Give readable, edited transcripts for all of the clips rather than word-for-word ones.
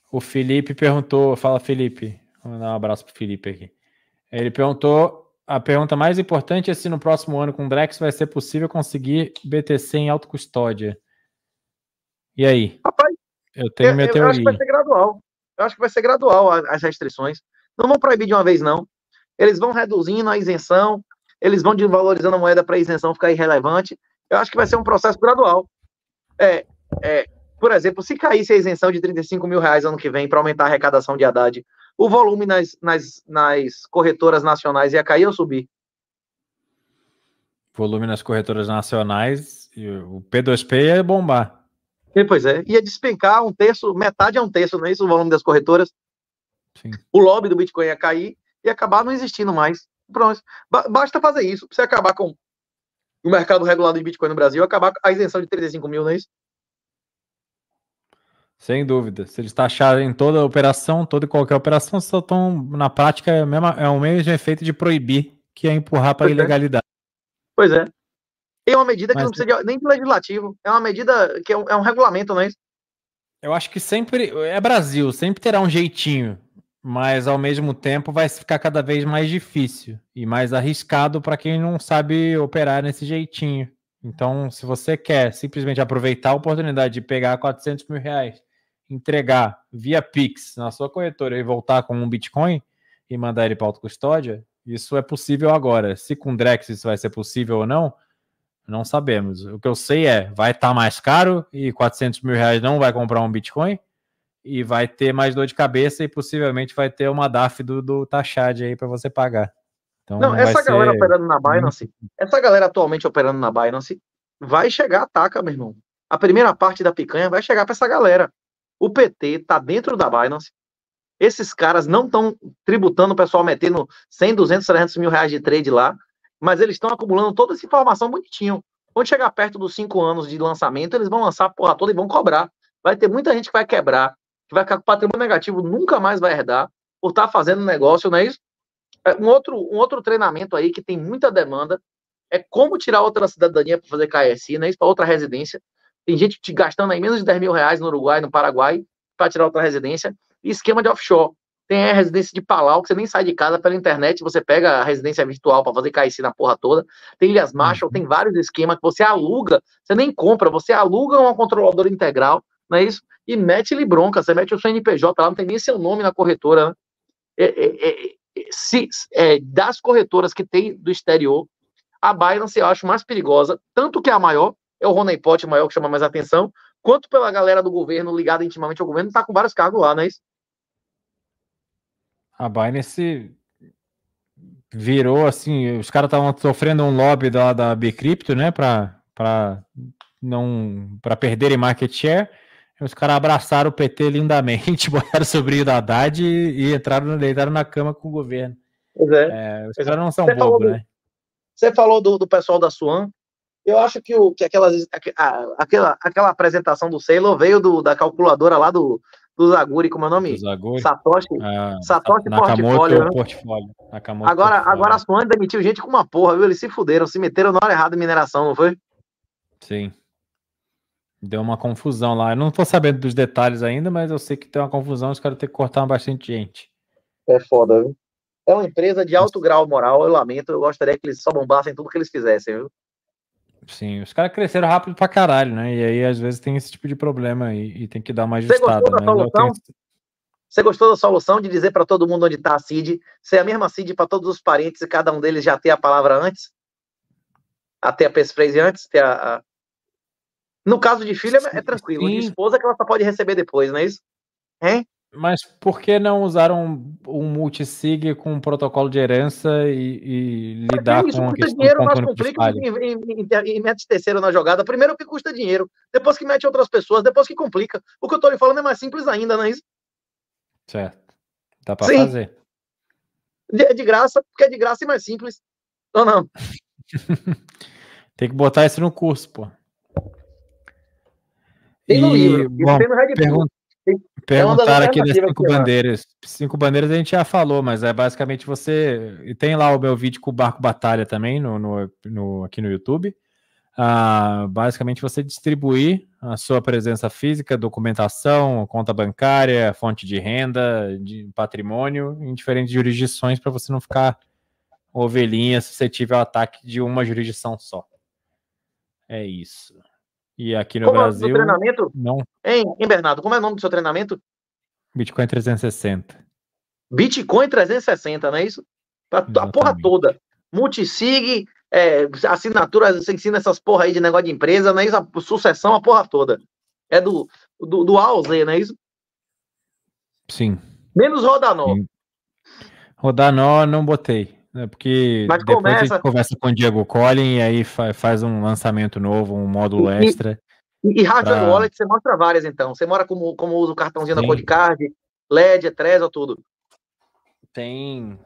O Felipe perguntou, fala Felipe, vamos dar um abraço pro Felipe aqui. Ele perguntou, a pergunta mais importante é se no próximo ano com o Drex vai ser possível conseguir BTC em autocustódia. E aí? Rapaz, Eu tenho minha teoria. Eu acho que vai ser gradual. Eu acho que vai ser gradual as restrições. Não vão proibir de uma vez, não. Eles vão reduzindo a isenção, eles vão desvalorizando a moeda para a isenção ficar irrelevante. Eu acho que vai ser um processo gradual. Por exemplo, se caísse a isenção de 35 mil reais ano que vem para aumentar a arrecadação de Haddad, o volume nas corretoras nacionais ia cair ou subir? Volume nas corretoras nacionais, o P2P ia bombar. Pois é, ia despencar um terço, metade a um terço, não é isso? O volume das corretoras. Sim. O lobby do Bitcoin ia cair e acabar não existindo mais. Pronto. Basta fazer isso para você acabar com o mercado regulado de Bitcoin no Brasil, acabar com a isenção de 35 mil, não é isso? Sem dúvida. Se eles taxarem toda operação, toda e qualquer operação, só estão, na prática, é o mesmo efeito de proibir, que é empurrar para a ilegalidade. Pois é. É uma medida que não precisa nem de legislativo. É uma medida que é um regulamento, não é isso? Eu acho que sempre, é Brasil, sempre terá um jeitinho, mas ao mesmo tempo vai ficar cada vez mais difícil e mais arriscado para quem não sabe operar nesse jeitinho. Então, se você quer simplesmente aproveitar a oportunidade de pegar 400 mil reais, entregar via Pix na sua corretora e voltar com um Bitcoin e mandar ele para autocustódia, isso é possível agora. Se com Drex isso vai ser possível ou não sabemos. O que eu sei vai estar mais caro e 400 mil reais não vai comprar um Bitcoin e vai ter mais dor de cabeça e possivelmente vai ter uma DAF do Tachad aí para você pagar. Então, não essa galera operando na Binance, essa galera atualmente operando na Binance, vai chegar a taca, meu irmão. A primeira parte da picanha vai chegar para essa galera. O PT tá dentro da Binance. Esses caras não estão tributando o pessoal metendo 100, 200, 300 mil reais de trade lá, mas eles estão acumulando toda essa informação bonitinho. Quando chegar perto dos 5 anos de lançamento, eles vão lançar a porra toda e vão cobrar. Vai ter muita gente que vai quebrar, que vai ficar com patrimônio negativo, nunca mais vai herdar, por estar fazendo negócio, não é isso? Um outro treinamento aí que tem muita demanda é como tirar outra cidadania para fazer KSI, né? Isso para outra residência. Tem gente te gastando aí menos de 10 mil reais no Uruguai, no Paraguai, para tirar outra residência. E esquema de offshore. Tem a residência de Palau, que você nem sai de casa pela internet, você pega a residência virtual para fazer KSI na porra toda. Tem Ilhas Marshall, tem vários esquemas que você aluga, você nem compra, você aluga uma controladora integral, não é isso? E mete-lhe bronca, você mete o seu NPJ lá, não tem nem seu nome na corretora, né? Das corretoras que tem do exterior, a Binance eu acho mais perigosa, tanto que a maior, é o honeypot maior que chama mais atenção, quanto pela galera do governo ligada intimamente ao governo, tá com vários cargos lá, não é isso? A Binance virou assim, os caras estavam sofrendo um lobby da Bcrypto, né, para perderem market share. Os caras abraçaram o PT lindamente, botaram o sobrinho da Haddad e deitaram na cama com o governo. Pois é. Os caras não são bobos, né? Você falou do pessoal da Swan. Eu acho que aquela apresentação do Sailor veio da calculadora lá do Zaguri, como é o nome? Satoshi Nakamoto Portfólio. Agora a Swan demitiu gente com uma porra, viu? Eles se fuderam, se meteram na hora errada em mineração, não foi? Sim. Deu uma confusão lá. Eu não tô sabendo dos detalhes ainda, mas eu sei que tem uma confusão, os caras têm que cortar bastante gente. É foda, viu? É uma empresa de alto grau moral, eu lamento, eu gostaria que eles só bombassem tudo que eles fizessem, viu? Sim, os caras cresceram rápido pra caralho, né? E aí, às vezes, tem esse tipo de problema e tem que dar uma ajustada. Você gostou da solução de dizer para todo mundo onde tá a CID, ser a mesma CID para todos os parentes e cada um deles já ter a palavra antes? Até a passphrase antes? No caso de filha, é tranquilo. Sim. De esposa que ela só pode receber depois, não é isso? Hein? Mas por que não usar um multisig com um protocolo de herança e lidar com a questão dinheiro, mas complica e mete terceiro na jogada. Primeiro que custa dinheiro, depois que mete outras pessoas, depois que complica. O que eu tô lhe falando é mais simples ainda, não é isso? Certo. Dá pra fazer. É de graça, porque é de graça e mais simples. Ou não? Tem que botar isso no curso, pô. Tem no livro. Bom, tem no Red Bull. Perguntaram aqui das 5 bandeiras. 5 bandeiras a gente já falou, mas é basicamente você... E tem lá o meu vídeo com o Barco Batalha também aqui no YouTube. Basicamente você distribuir a sua presença física, documentação, conta bancária, fonte de renda, de patrimônio em diferentes jurisdições para você não ficar ovelhinha suscetível ao ataque de uma jurisdição só. É isso. E aqui no Como Brasil... é o nome do treinamento? Não. Hein, Bernardo, como é o nome do seu treinamento? Bitcoin 360. Bitcoin 360, não é isso? A porra toda. Multisig, assinatura, você ensina essas porra aí de negócio de empresa, não é isso? A sucessão, a porra toda. É do A ao Z, não é isso? Sim. Menos Rodanó. Sim. Rodanó não botei. Porque mas depois a gente conversa com o Diego Collin e aí faz um lançamento novo, um módulo extra. E hardware wallet você mostra várias, então. Você mostra como usa o cartãozinho da Codecard, LED, Trezor, tudo. Tem.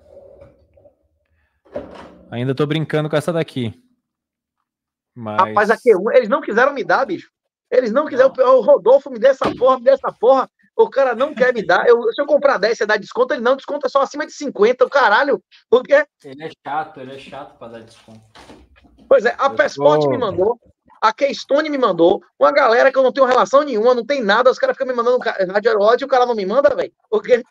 Ainda tô brincando com essa daqui. Mas... Rapaz, a Q1, eles não quiseram me dar, bicho. Eles não quiseram. O Rodolfo me deu essa porra. O cara não quer me dar. Se eu comprar 10, você dá desconto? Ele não, desconto é só acima de 50. O caralho. Por quê? Ele é chato pra dar desconto. Pois é, a Passport me mandou. A Keystone me mandou. Uma galera que eu não tenho relação nenhuma, não tem nada. Os caras ficam me mandando Rádio Wallet e o cara não me manda, velho. Por quê?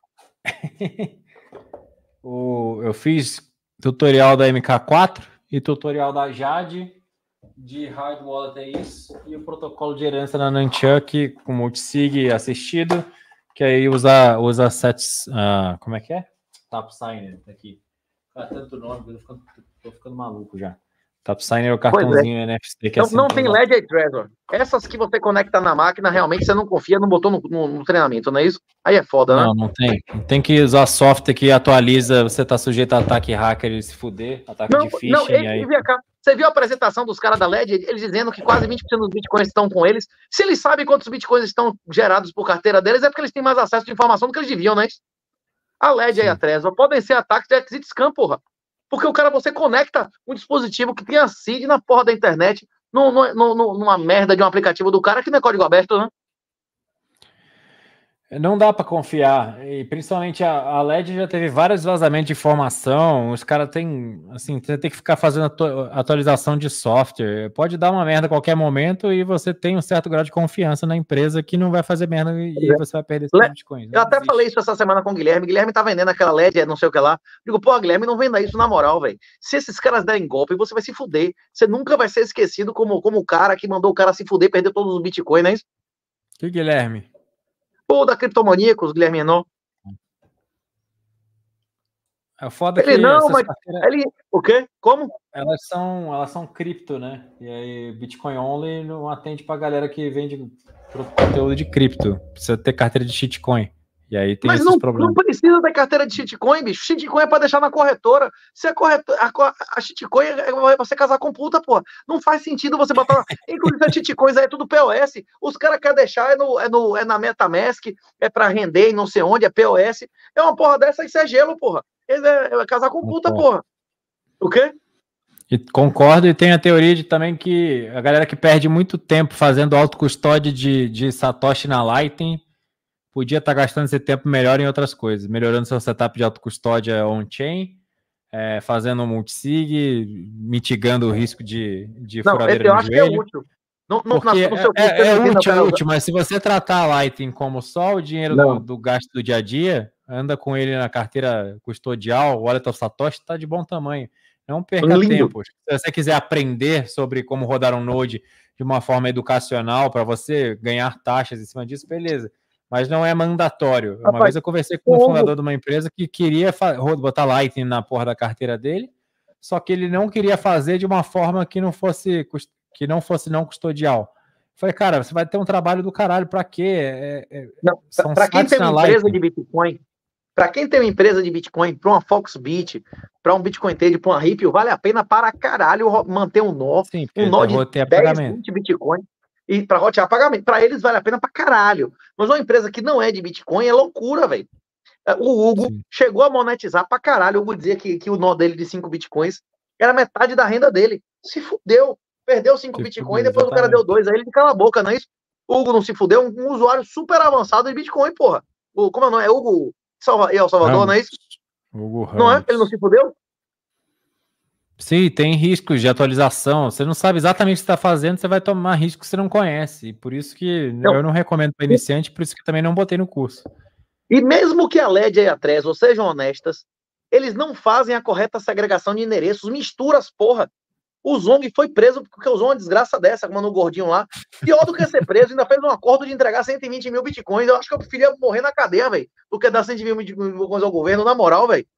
Eu fiz tutorial da MK4 e tutorial da Jade de hard wallet, é isso, e o protocolo de herança na Nunchuck com multisig assistido, que aí usa sets, como é que é? Tapsigner, aqui. Tanto nome, tô ficando maluco já. Tapsigner é o cartãozinho NFC que não tem LED e Trezor. Essas que você conecta na máquina, realmente você não confia, não botou no treinamento, não é isso? Aí é foda, né? Não tem. Tem que usar software que atualiza, você tá sujeito a ataque hacker e se fuder, ataque de phishing. Aí... Você viu a apresentação dos caras da LED? Eles dizendo que quase 20% dos bitcoins estão com eles. Se eles sabem quantos bitcoins estão gerados por carteira deles, é porque eles têm mais acesso de informação do que eles deviam, né? A LED e a Trezor podem ser ataques de exit scam, porra. Porque o cara, você conecta um dispositivo que tem a seed na porra da internet numa merda de um aplicativo do cara que não é código aberto, né? Não dá para confiar, e principalmente a LED já teve vários vazamentos de informação, os caras têm, assim, você tem que ficar fazendo atualização de software, pode dar uma merda a qualquer momento e você tem um certo grau de confiança na empresa que não vai fazer merda e você vai perder esse Bitcoin. Eu até falei isso essa semana com o Guilherme tá vendendo aquela LED, não sei o que lá, digo, pô, Guilherme, não venda isso na moral, velho, se esses caras derem golpe, você vai se fuder, você nunca vai ser esquecido como o cara que mandou o cara se fuder, perder todos os Bitcoins, não é isso? Que Guilherme? Pô, da Criptomaníacos, Guilherme Renault. É foda ele que não, mas ele... O quê? Como? Elas são cripto, né? E aí Bitcoin Only não atende pra galera que vende conteúdo de cripto. Precisa ter carteira de shitcoin. E aí tem esses problemas. Não precisa da carteira de shitcoin, bicho. Shitcoin é pra deixar na corretora. Se a shitcoin é você casar com puta, pô. Não faz sentido você botar. Inclusive, as shitcoins aí é tudo POS. Os caras querem deixar na MetaMask, é pra render e não sei onde, é POS. É uma porra dessa, isso é gelo, porra. É casar com puta, porra. O quê? E concordo, e tem a teoria também que a galera que perde muito tempo fazendo autocustódia de Satoshi na Lightning podia estar gastando esse tempo melhor em outras coisas, melhorando seu setup de autocustódia on-chain, fazendo um multisig, mitigando o risco de furadeira no joelho. Que é útil. É útil, mas se você tratar a Lightning como só o dinheiro do gasto do dia a dia, anda com ele na carteira custodial, o Wallet of Satoshi está de bom tamanho. Não perca tempo. Se você quiser aprender sobre como rodar um Node de uma forma educacional para você ganhar taxas em cima disso, beleza. Mas não é mandatório. Uma vez eu conversei com um fundador de uma empresa que queria botar Lightning na porra da carteira dele, só que ele não queria fazer de uma forma que não fosse não custodial. Falei, cara, você vai ter um trabalho do caralho, pra quê? Para quem tem uma empresa de Bitcoin, para quem tem uma empresa de Bitcoin, para uma Foxbit, para um Bitcoin Trade, para uma Ripple, vale a pena para caralho manter um nó, um nó de 10, 20 Bitcoin, e para rotear pagamento. Para eles vale a pena para caralho. Mas uma empresa que não é de Bitcoin é loucura, velho. O Hugo chegou a monetizar pra caralho. O Hugo dizia que o nó dele de 5 Bitcoins era metade da renda dele. Se fudeu. Perdeu 5 Bitcoin, depois o cara deu 2 aí, ele cala a boca, não é isso? O Hugo não se fudeu, um usuário super avançado de Bitcoin, porra. Como é o nome? É Hugo El Salvador, não é isso? Hugo Ramos. Não é? Ele não se fudeu? Sim, tem riscos de atualização. Você não sabe exatamente o que você está fazendo, você vai tomar risco que você não conhece. E por isso que Então, eu não recomendo para iniciante, por isso que também não botei no curso. e mesmo que a LED e a Trezor sejam honestas, eles não fazem a correta segregação de endereços, mistura as porra. O Zong foi preso porque usou uma desgraça dessa, como no gordinho lá. Pior do que ser preso, ainda fez um acordo de entregar 120 mil bitcoins. Eu acho que eu preferia morrer na cadeia, velho, do que dar 120 mil bitcoins ao governo, na moral, velho.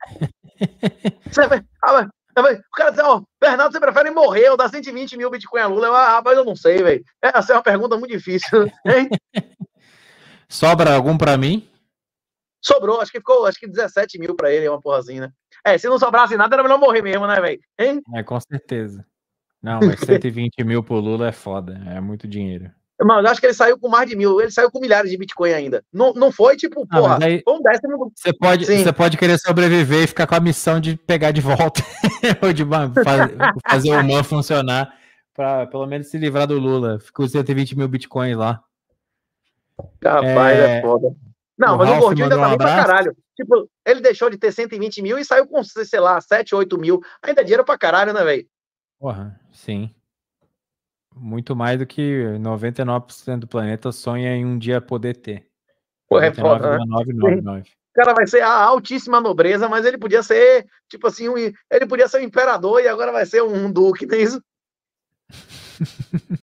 O cara diz, ó, Bernardo, você prefere morrer ou dar 120 mil bitcoins a Lula? Rapaz, eu não sei, velho. Essa é uma pergunta muito difícil, hein? Sobra algum para mim? Sobrou, acho que 17 mil pra ele, uma porrazinha, né? Se não sobrasse nada, era melhor morrer mesmo, né, velho? Com certeza. Não, mas 120 mil pro Lula é foda, é muito dinheiro. Mas eu acho que ele saiu com mais de 1.000, ele saiu com milhares de Bitcoin ainda. Não foi tipo, porra, mas aí foi um décimo. você pode querer sobreviver e ficar com a missão de pegar de volta, ou de fazer o MAN funcionar, para pelo menos se livrar do Lula. Ficou 120 mil bitcoins lá. Rapaz, é foda. Não, mas o gordinho ainda tá bem pra caralho. Tipo, ele deixou de ter 120 mil e saiu com, sei lá, 7, 8 mil. Ainda é dinheiro pra caralho, né, velho? Porra, sim. Muito mais do que 99% do planeta sonha em um dia poder ter. Pô, é foda, né? 99,999. O cara vai ser a altíssima nobreza, mas ele podia ser, tipo assim, ele podia ser um imperador e agora vai ser um duque, não é isso?